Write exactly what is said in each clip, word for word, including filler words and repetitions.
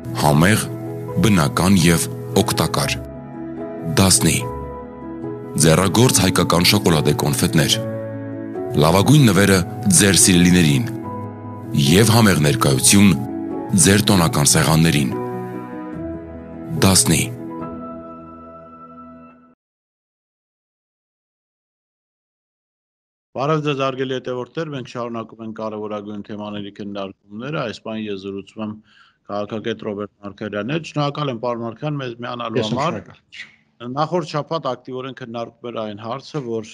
Համեղ, բնական և օգտակար։ Դասնի ձեռագործ հայկական շոկոլադե կոնֆետներ։ Լավագույն նվերը ձեր սիրելիներին և համեղ ներկայություն ձեր տոնական սեղաններին։ Դասնի Բարև ձեզ հարգելի հետևորդներ, մենք շարունակում ենք կարևորագույն թեմաների քննարկումները, այս բան ես զրուցում եմ քաղաքագետ Ռոբերտ Մարգարյանի հետ։ Շնորհակալ եմ պարոն Մարգարյան մեզ միանալու համար։ Նախորդ շաբաթ ակտիվորեն քննարկվում էր այն հարցը, որ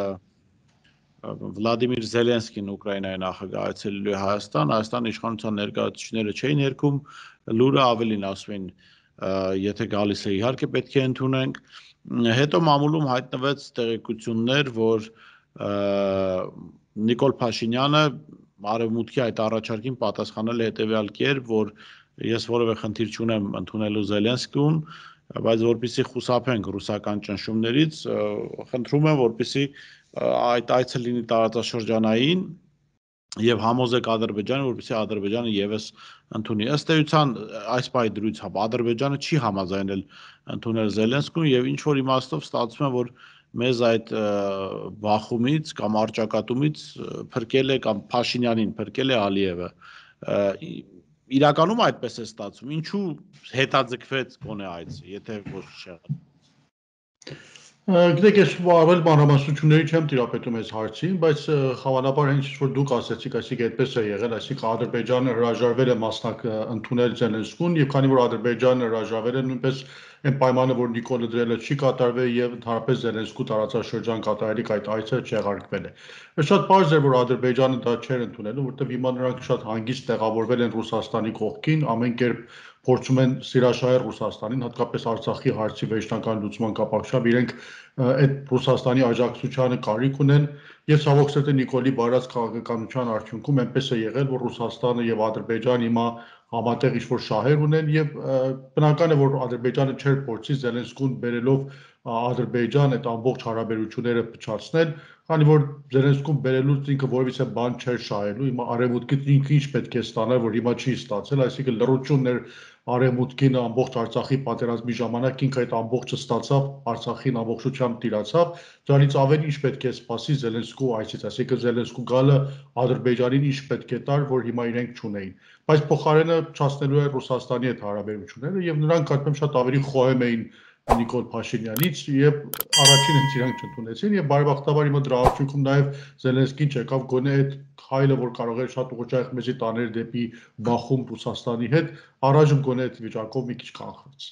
Վլադիմիր Զելենսկին Ուկրաինայի նախագահ այցելելու է Հայաստան, Հայաստանի իշխանության ներկայացուցիչները չէին երգում, լուրը ավելին ասում են, եթե գալիս է իհարկե պետք է ընդունենք։ Հետո մամուլում հայտնվեց տեղեկություններ, որ Նիկոլ Փաշինյանը Արևմուտքի այդ առաջարկին պատասխանել է հետևյալ կերպ, որ ես որևէ խնդիր չունեմ ընդունելու Զելենսկուն, բայց որպեսզի խուսափենք ռուսական ճնշումներից, խնդրում եմ, որպեսզի այդ այցը լինի տարածաշրջանային եւ համոզեք Ադրբեջանը, որպեսզի Ադրբեջանը եւս ընդունի։ Ըստ էության, այս պահի դրույթով Ադրբեջանը չի համաձայնել ընդունել Զելենսկուն եւ ինչ որ իմաստով ստացվում է, որ մեզ այդ բախումից կամ արճակատումից փրկել է կամ Փաշինյանին փրկել է Ալիևը։ Իրականում այդպես է ստացվում։ Ինչու հետաձգվեց գոնե այցը, եթե ոչ շեղը։ Գիտեք, ես ավել մանրամասնությունների չեմ տիրապետում այս հարցին, բայց հավանաբար հենց ինչ որ դուք ասացիք, այսինքն այդպես է եղել, այսինքն Ադրբեջանը հրաժարվել է մասնակ ընդունել Զելենսկուն եւ քանի որ Ադրբեջանը հրաժարվել է նույնպես այն պայմանը, որ Նիկոլը դրել է չի կատարվել եւ ընդհանրապես Զելենսկու տարածաշրջան կատարելիք այդ այցը չեղարկվել է։ Շատ պարզ է, որ Ադրբեջանը դա չէր ընդունելու, որտեղ հիմա նրանք շատ հանգիստ տեղավորվել են Ռուսաստանի կողքին, ամեն կերպ փորձում են սիրաշահել Ռուսաստանին, հատկապես Արցախի հարցի վերջնական լուծման կապակցությամբ իրենք այդ Ռուսաստանի աջակցությանը կարիք ունեն եւ ցավոք սրտի Նիկոլի բարած քաղաքականության արդյունքում այնպես է եղել, որ Ռուսաստանը եւ Ադրբեջանը հիմա համատեղ ինչ-որ շահեր ունեն եւ բնական է, որ Ադրբեջանը չէր փորձի Զելենսկուն բերելով Ադրբեջան այդ ամբողջ հարաբերությունները փչացնել, քանի որ Զելենսկուն բերելուց ինքը որևիցե բան չէր շահելու, հիմա արևմուտքից ինքը ինչ պետք է ստանալ, որ հիմա չի ստացել, այսինքն լռությունն էր Արևմուտքին ամբողջ Արցախի պատերազմի ժամանակ ինքը այդ ամբողջը ստացավ, Արցախին ամբողջությամբ տիրացավ, դրանից ավելի ինչ պետք է սպասի Զելենսկու այցից, այսինքն Զելենսկու գալը Ադրբեջանին ինչ պետք է տար, որ հիմա իրենք չունեին, բայց փոխարենը չացնելու է Ռուսաստանի հետ հարաբերությունները եւ նրանք արդեն շատ ավելի խոհեմ էին Նիկոլ Փաշինյանից եւ առաջին հենց իրանք չընդունեցին եւ բարեբախտաբար հիմա դրա արդյունքում նաեւ Զելենսկին չեկավ գոնե այդ քայլը, որ կարող էր շատ ուղղակի մեզի տաներ դեպի բախում Ռուսաստանի հետ, առայժմ գոնե այդ վիճակով մի քիչ կանխվեց։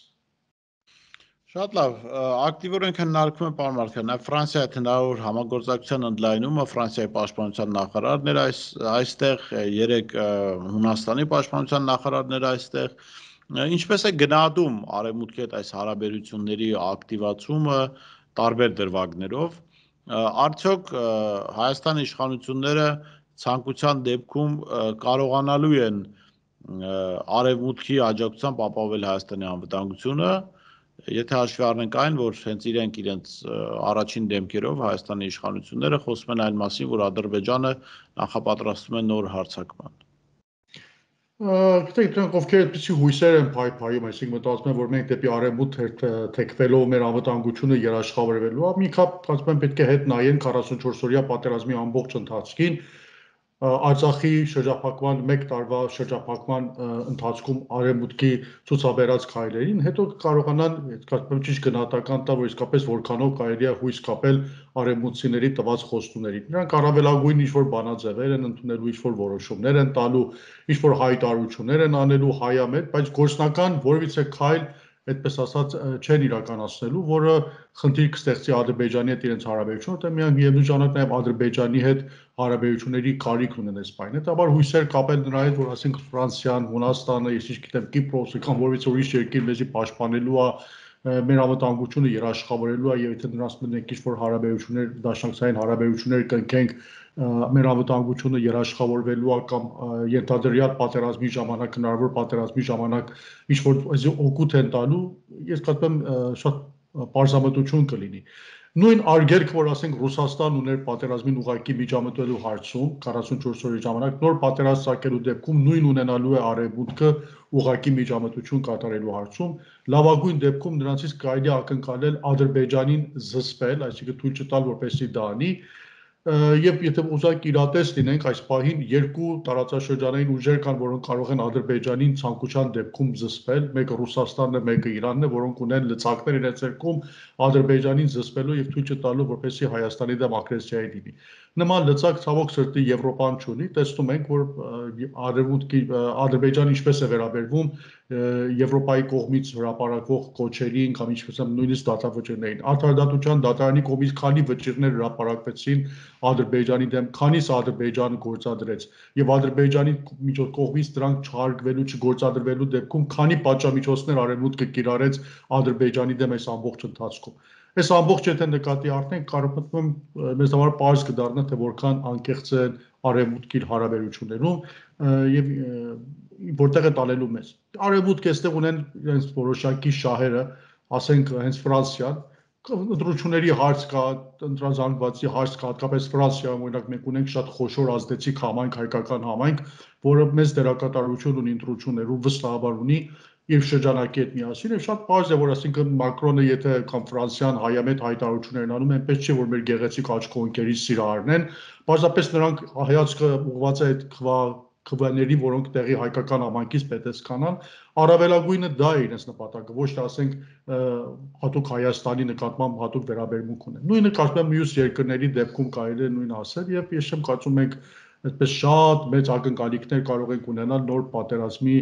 Շատ լավ, ակտիվորեն քննարկվում է պարոն Մարգարյան, Ֆրանսիայի հետ հնարավոր համագործակցության ընդլայնումը, Ֆրանսիայի պաշտպանության նախարարներ այս այստեղ, երեք Հունաստանի պաշտպանության նախարարներ այստեղ, ինչպես է գնահատում Արևմուտքի հետ այս հարաբերությունների ակտիվացումը տարբեր դրվագներով, արդյոք Հայաստանի իշխանությունները ցանկության դեպքում կարողանալու են Արևմուտքի աջակցությամբ ապահովել Հայաստանի անվտանգությունը, եթե հաշվի առնենք այն, որ հենց իրենք իրենց առաջին դեմքերով Հայաստանի իշխանությունները խոսում են այն մասին, որ Ադրբեջանը նախապատրաստվում է նոր հարձակման։ Գիտեք, դրանք ովքեր այդպիսի հույսեր են փայփայում, այսինքն մտածում են, որ մենք դեպի արևմուտք թեքվելով մեր անվտանգությունը երաշխավորվելու, մի կապ ասում են պետք է հետ նայեն քառասունչորս օրյա պատերազմի ամբողջ ընթացքին, Արցախի շրջափակման մեկ տարվա շրջափակման ընթացքում արևմուտքի ցուցաբերած քայլերին, հետո կարողանան ճիշտ գնահատական տալ, որ իսկապես որքանով կարելի է հույս կապել արևմուտքցիների տված խոստումներին։ Նրանք առավելագույն ինչ-որ բանաձևեր են ընդունելու, ինչ-որ որոշումներ են տալու, ինչ-որ հայտարարություններ են անելու հայամետ, բայց գործնական որևիցե քայլ այդպես ասած չեն իրականացնելու, որը խնդիր կստեղծի Ադրբեջանի հետ իրենց հարաբերությունները, որտեղ միայն միևնույն ժամանակ նաև Ադրբեջանի հետ հարաբերությունների կարիք ունեն այս բանը։ Հետաբար հույսեր կապել նրա հետ, որ ասենք Ֆրանսիան, Հունաստանը, ես ինչ գիտեմ, Կիպրոսը կամ որևիցե ուրիշ երկիր մեզի պաշտպանելու է, մեր անվտանգությունը երաշխավորելու է, եւ եթե նրանց մենք ինչ-որ հարաբերություններ, դաշնակցային հարաբերություններ կնքենք, մեր անվտանգությունը երաշխավորվելու է կամ ենթադրյալ պատերազմի ժամանակ, հնարավոր պատերազմի ժամանակ ինչ-որ օգուտ են տալու, ես կարծում եմ շատ պարզամտություն կլինի։ Նույն արգելք, որ ասենք Ռուսաստան ուներ պատերազմին ուղղակի միջամտելու հարցում քառասունչորս օրի ժամանակ, նոր պատերազմ սարքելու դեպքում նույն ունենալու է Արևմուտքը ուղղակի միջամտություն կատարելու հարցում, լավագույն դեպքում նրանցից կարելի է ակնկալել Ադրբեջանին զսպել, այսինքն թույլ չտալ, որպեսզի դա անի, եւ եթե ուզենք իրատես լինենք, այս պահին երկու տարածաշրջանային ուժեր կան, որոնք կարող են Ադրբեջանին ցանկության դեպքում զսպել, մեկը Ռուսաստանն է, մեկը Իրանն է, որոնք ունեն լծակներ իրենց երկում Ադրբեջանին զսպելու եւ թույլ չտալու, որպեսզի Հայաստանի դեմ ագրեսիայի լինի։ Նման լծակ ցավոք սրտի Եվրոպան չունի, տեսնում ենք, որ Արևմուտքի Ադրբեջանը ինչպես է վերաբերվում Եվրոպայի կողմից հրապարակվող կոչերին կամ ինչպես եմ նույնիսկ դատավճիռներին։ Արդարադատության դատարանի կողմից քանի վճիռներ հրապարակվեցին Ադրբեջանի դեմ, քանիս Ադրբեջանը գործադրեց եւ Ադրբեջանի միջոց կողմից դրանք չհարգվելու, չգործադրվելու դեպքում քանի պատժամիջոցներ Արևմուտքը կիրառեց Ադրբեջանի դեմ այս ամբողջ ընթացքում։ Այս ամբողջ եթե նկատի առնենք, կարող եմ մեզ համար պարզ կդառնա, թե որքան անկեղծ են Արևմուտքի հարաբերություններում եւ որտեղ է տալելու մեզ։ Արևմուտքը այստեղ ունեն իրենց որոշակի շահերը, ասենք հենց Ֆրանսիան, ընտրությունների հարց կա, ընտրազանգվածի հարց կա, հատկապես Ֆրանսիայում, օրինակ մենք ունենք շատ խոշոր ազդեցիկ համայնք, հայկական համայնք, որը մեծ դերակատարություն ունի ընտրություններում, վստահաբար ունի եւ շրջանակի հետ միասին եւ շատ պարզ է, որ ասինքն Մակրոնը եթե կամ Ֆրանսիան հայամետ հայտարարություններ են անում, այնպես չէ, որ մեր գեղեցիկ աչքոնքերի սիրահարն են, պարզապես նրանք հայացքը ուղղված է այդ քվեների, որոնք տեղի հայկական համայնքից պետեսկանան, առավելագույնը դա է իրենց նպատակը, ոչ թե ասենք հատուկ Հայաստանի նկատմամբ հատուկ վերաբերմունք ունեն։ Նույնը կարծում եմ մյուս երկրների դեպքում կարելի է նույնը ասել եւ ես չեմ կարծում ենք այդպես շատ մեծ ակնկալիքներ կարող ենք ունենալ նոր պատերազմի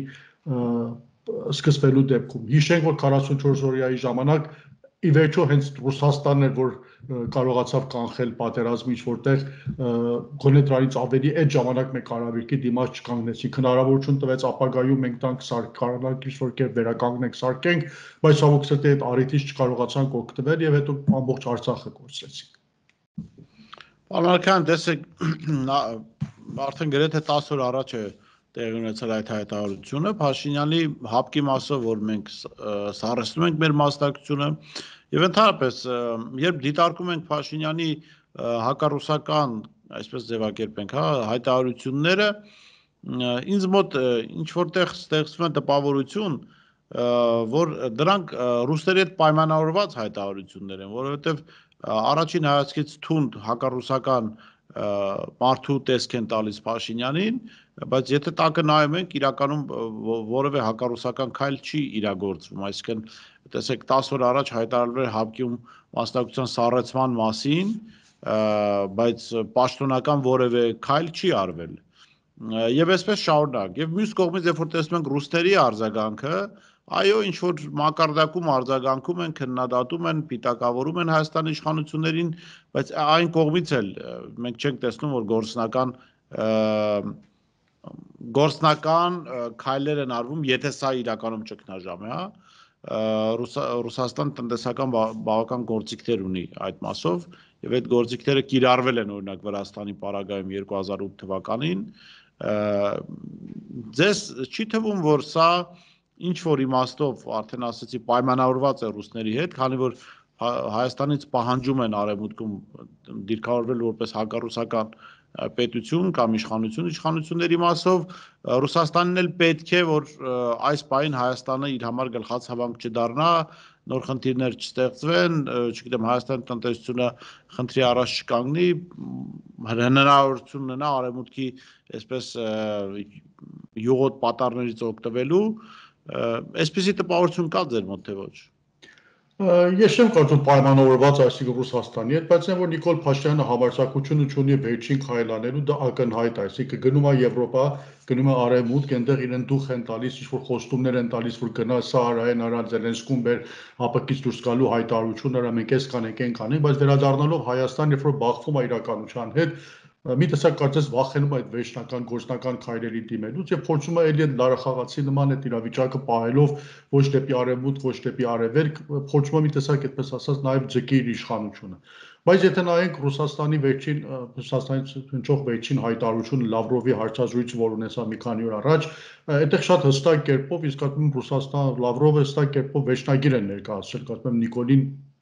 սկսվելու դեպքում։ Հիշենք, որ քառասունչորս օրյայի ժամանակ ի վերջո հենց Ռուսաստանն էր, որ կարողացավ կանխել պատերազմը, ինչ որտեղ գոնե դրանից ավելի այդ ժամանակ մեկ արաբիկի դիմաց չկանգնեցին, հնարավորություն տվեց ապագայում մենք տանք սարքանանք ինչ-որ կերպ վերականգնենք, սարքենք, բայց ցավոք սրտի այդ առիթից չկարողացանք օգտվել եւ հետո ամբողջ Արցախը կորցրեցինք։ Պարոն Մարկյան, տեսեք, արդեն գրեթե տասը օր առաջ է տեղի ունեցել այդ հայտարարությունը, Փաշինյանի հապկի մասով, որ մենք սառեցնում ենք մեր մասնակցությունը եւ ընդհանրապես, երբ դիտարկում ենք Փաշինյանի հակառուսական, այսպես ձևակերպենք, հա, հայտարարությունները, ինձ մոտ ինչ որտեղ ստեղծվում է տպավորություն, որ դրանք ռուսների հետ պայմանավորված հայտարարություններ են, որովհետեւ առաջին հայացքից թունդ հակառուսական մարդու տեսք են տալիս Փաշինյանին, բայց եթե տակը նայում ենք, իրականում որևէ հակառուսական քայլ չի իրագործվում, այսինքն տեսեք տասը օր առաջ հայտարարվել հապկիում մասնակցության սառեցման մասին, բայց պաշտոնական որևէ քայլ չի արվել։ Եվ այսպես շարունակ, եւ մյուս կողմից երբ որ տեսնում ենք ռուսների արձագանքը, այո, ինչ որ մակարդակում արձագանքում են, քննադատում են, պիտակավորում են Հայաստանի իշխանություններին, բայց այն կողմից էլ մենք չենք տեսնում, որ գործնական գործնական քայլեր են արվում, եթե սա իրականում ճգնաժամ է, հա, Ռուսաստան տնտեսական բավական գործիքներ ունի այդ մասով, եւ այդ գործիքները կիրառվել են օրինակ Վրաստանի պարագայում երկու հազար ութ թվականին, ձեզ չի թվում, որ սա ինչ որ իմաստով արդեն ասացի պայմանավորված է ռուսների հետ, քանի որ Հայաստանից պահանջում են Արևմուտքում դիրքավորվել որպես հակառուսական պետություն կամ իշխանություն, իշխանությունների մասով Ռուսաստանն էլ պետք է, որ այս պահին Հայաստանը իր համար գլխացավանք չդառնա, նոր խնդիրներ չստեղծվեն, չգիտեմ, Հայաստանի տնտեսությունը խնդրի առաջ չկանգնի, հնարավորություն ունենա Արևմուտքի այսպես յուղոտ պատառներից օգտվելու, այսպիսի տպավորություն կա ձեր մոտ թե ոչ։ Ես չեմ կարծում պայմանավորված այսինքն Ռուսաստանի հետ, բայց այն որ Նիկոլ Փաշինյանը համարձակությունը ունի վերջին քայլ անելու, դա ակնհայտ է, այսինքն գնում է Եվրոպա, գնում է Արևմուտք, այնտեղ իրեն դուխ են տալիս, ինչ-որ խոստումներ են տալիս, որ գնա սա արա, այն արա, Զելենսկուն բեր հապկից դուրս գալու հայտարարությունները, մենք էս կանենք, այն կանենք, բայց վերադառնալով Հայաստան, երբ որ բախվում է իրականության հետ, մի տեսակ կարծես վախենում այդ վերջնական գործնական քայլերի դիմելուց եւ փորձում է էլի լարախաղացի նման այդ իրավիճակը պահելով ոչ դեպի արևմուտք, ոչ դեպի արևելք, փորձում է մի տեսակ այդպես ասած նաեւ ձգի իր իշխանությունը։ Բայց եթե նայենք Ռուսաստանի վերջին Ռուսաստանից հնչող վերջին հայտարարությունը Լավրովի հարցազրույցը, որ ունեցավ մի քանի օր առաջ, այդտեղ շատ հստակ կերպով, իսկ կարծում եմ Ռուսաստան Լավրովը հստակ կերպով վերջնագիր են ներկայացրել, կարծում եմ Նիկոլին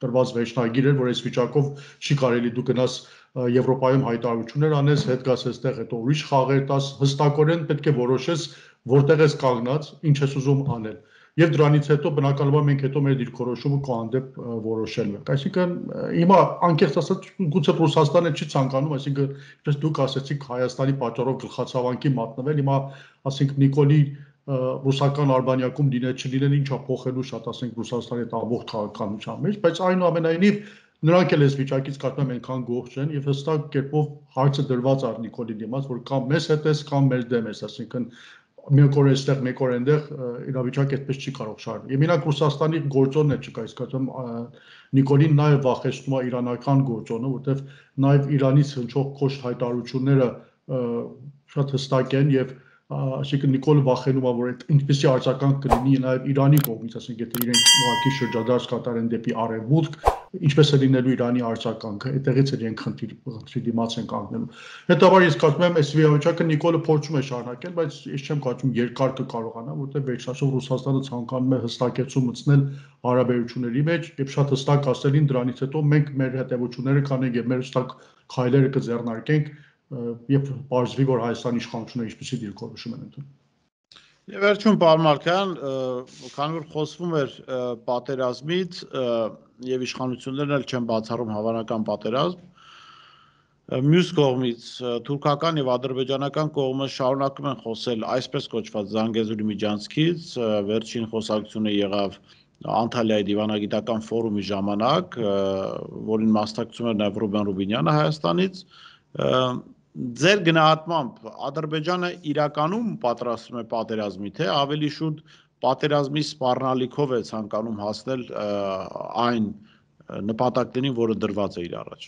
տրված վերջնագիր էր, որ այս վիճակով չի կարելի դու գնաս Եվրոպայում հայտարարություններ անես, հետ գաս այստեղ հետո ուրիշ խաղեր տաս, հստակորեն պետք է որոշես որտեղ ես կանգնած, ինչ ես ուզում անել։ Եվ դրանից հետո բնականաբար մենք հետո մեր դիրքորոշումը կո հանդեպ որոշելու ենք։ Այսինքն հիմա անկեղծ ասած գուցե Ռուսաստանը չի ցանկանում, այսինքն ինչպես դուք ասացիք Հայաստանի պատճառով գլխացավանքի մատնվել, հիմա ասենք Նիկոլի ռուսական Արբանյակում լինել չլինել ինչա փոխելու շատ ասենք Ռուսաստանի այդ ամբողջ քաղաքականության մեջ, բայց այնուամենայնիվ նրանք էլ այս վիճակից կարծում եմ այնքան գոհ չեն եւ հստակ կերպով հարցը դրված է Նիկոլի դիմաց, որ կամ մեզ հետ ես, կամ մեր դեմ ես, այսինքն մեկ օր այստեղ, մեկ օր այնտեղ իրավիճակը այդպես չի կարող շարունակվել։ Եվ մենակ Ռուսաստանի գործոնն է չկա, իսկ կարծում Նիկոլին նաև վախեցնում է իրանական գործոնը, որտեղ նաև Իրանից հնչող կոշտ հայտարարությունները շատ հստակ են եւ այսինքն Նիկոլը վախենում է, որ այդ ինչպեսի արձագանք կլինի նաև Իրանի կողմից, ասենք եթե իրենք ուղղակի շրջադարձ կատարեն դեպի արևմուտք, ինչպես է լինելու Իրանի արձագանքը, այդտեղից էլ իրենք խնդրի դիմաց են կանգնելու։ Հետաբար ես կարծում եմ այս վիճակը Նիկոլը փորձում է շարունակել, բայց ես չեմ կարծում երկար կկարողանա, որտեղ վերջնաշով Ռուսաստանը ցանկանում է հստակեցում մտցնել հարաբերությունների մեջ եւ շատ հստակ ասելին դրանից հետո մենք մեր հետևությունները կանենք եւ մեր հստակ քայլերը կձեռնարկենք եւ բարձվի, որ Հայաստանի իշխանությունները ինչպեսի դիրքորոշում են ընդունում։ Եվ վերջում պարոն Մարկարյան, քանի որ խոսվում էր պատերազմից եւ իշխանություններն էլ չեն բացառում հավանական պատերազմ, մյուս կողմից թուրքական եւ ադրբեջանական կողմը շարունակում են խոսել այսպես կոչված Զանգեզուրի միջանցքից, վերջին խոսակցությունը եղավ Անտալիայի դիվանագիտական ֆորումի ժամանակ, որին մասնակցում էր նաեւ Ռուբեն Ռուբինյանը Հայաստանից, Ձեր գնահատմամբ Ադրբեջանը իրականում պատրաստվում է պատերազմի, թե ավելի շուտ պատերազմի սպառնալիքով է ցանկանում հասնել այն նպատակներին, որը դրված է իր առաջ։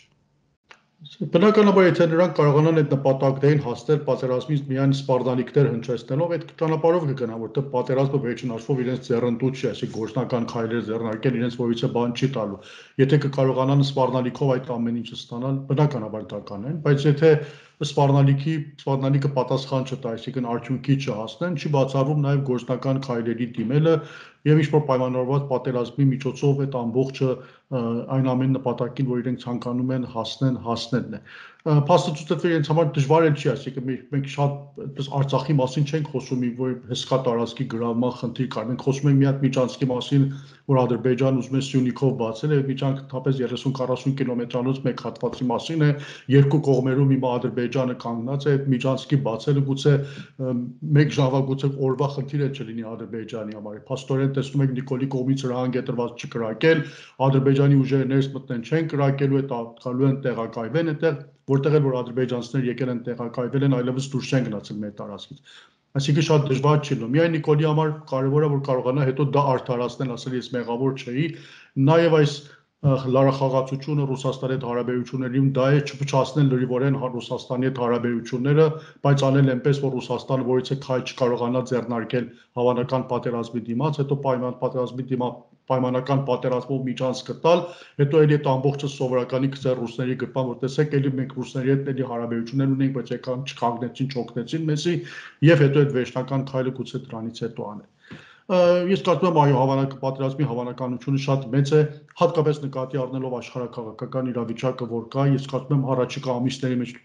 Բնականաբար եթե նրանք կարողանան այդ նպատակներին հասնել պատերազմից միայն սպառնալիքներ հնչեցնելով, այդ ճանապարհով կգնան, որտեղ պատերազմը վերջին հաշվով իրենց ձեռնտու չի, այսինքն գործնական քայլեր ձեռնարկել իրենց որևիցե բան չի տալու։ Եթե կկարողանան սպառնալիքով այդ ամեն ինչը ստանալ, բնականաբար դա կանեն, բայց եթե սպառնալիքի սպառնալիքը պատասխան չտա, այսինքն արդյունքի չհասնեն, չի բացառվում նաև գործնական քայլերի դիմելը եւ ինչ-որ պայմանավորված պատերազմի միջոցով այդ ամբողջը այն ամեն նպատակին, որ իրենք ցանկանում են հասնեն, հասնելն է։ Փաստը ցույց է տվել իրենց համար դժվար էլ չի, այսինքն մենք շատ այդպես Արցախի մասին չենք խոսում, որ հսկա տարածքի գրավման խնդիր կար, մենք խոսում ենք մի հատ միջանցքի մասին, որ Ադրբեջանը ուզում է Սյունիքով բացել է, միջանցքը թափեց երեսուն քառասուն կիլոմետրանոց մեկ հատվածի մասին է, երկու կողմերում հիմա Ադրբեջանը կանգնած է, այդ միջանցքի բացելը գուցե մեկ ժամվա գուցե օրվա խնդիր է չլինի Ադրբեջանի համար։ Փաստորեն տեսնում եք Նիկոլի կողմից հրահանգ է տրված չկրակել, Ադրբեջանի ուժերը ներս մտնեն չեն կրակելու, այդ գալու են տեղակայվեն այդտեղ, որտեղ էլ որ ադրբեջանցիներ եկել են տեղակայվել են, այլևս դուրս չեն գնացել մեր տարածքից։ Այսինքն շատ դժվար չի լինում։ Միայն Նիկոլի համար կարևոր է որ կարողանա հետո դա արդարացնել, ասել ես մեղավոր չէի, նաև այս լարախաղացությունը Ռուսաստանի հետ հարաբերություններին դա է չփչացնել լրիվորեն Ռուսաստանի հետ հարաբերությունները, բայց անել այնպես, որ Ռուսաստանը որից է քայլ չկարողանա ձեռնարկել հավանական պատերազմի դիմաց, հետո պայման պատերազմի դիմաց պայմանական պատերազմով միջանցք տալ, հետո էլի այդ ամբողջը սովորականի գցել ռուսների գրպան, որ տեսեք էլի մենք ռուսների հետ էլի հարաբերություններ ունենք, բայց եկան չկանգնեցին, չօգնեցին մեզի, եւ հետո այդ վերջնական քայլը գուցե դրանից հետո անել։ Ես կարծում եմ այո հավանական պատերազմի հավանականությունը շատ մեծ է, հատկապես նկատի առնելով աշխարհակաղակական իրավիճակը, որ կա, ես կարծում եմ առաջիկա ամիսների մեջ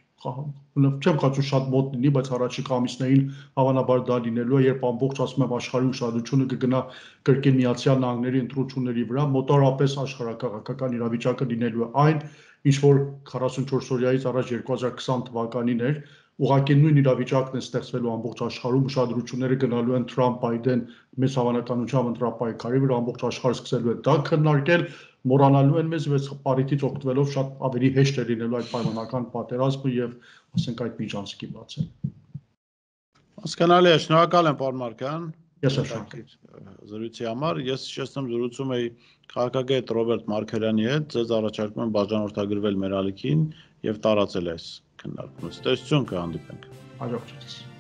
չեմ կարծում շատ մոտ լինի, բայց առաջիկա ամիսներին հավանաբար դա լինելու է, երբ ամբողջ ասում եմ աշխարհի ուշադրությունը կգնա կրկին Միացյալ Նահանգների ընտրությունների վրա, մոտավորապես աշխարհակաղակական իրավիճակը լինելու է այն, ինչ որ քառասունչորս օրյայից առաջ երկու հազար քսան թվականին էր, ուղղակի նույն իրավիճակն է ստեղծվելու ամբողջ աշխարհում, ուշադրությունները գնալու են Թրամփ-Բայդեն մեծ հավանականությամբ ընտրապայքարի վրա, ամբողջ աշխարհը սկսելու է դա քննարկել, մոռանալու են մեզ, բայց պարիտից օգտվելով շատ ավելի հեշտ է լինելու այդ պայմանական պատերազմը եւ ասենք այդ միջանցքի բացել։ Հասկանալի է, շնորհակալ եմ պարոն Մարկարյան։ Ես շնորհակալ զրույցի համար, ես հիշեցնում զրուցում էի քաղաքագետ Ռոբերտ Մարկարյանի հետ, ձեզ առաջարկում եմ բաժանորդագրվել մեր ալիքին եւ տարածել այս քննարկումը։ Ստեսություն կհանդիպենք։ Հաջողություն։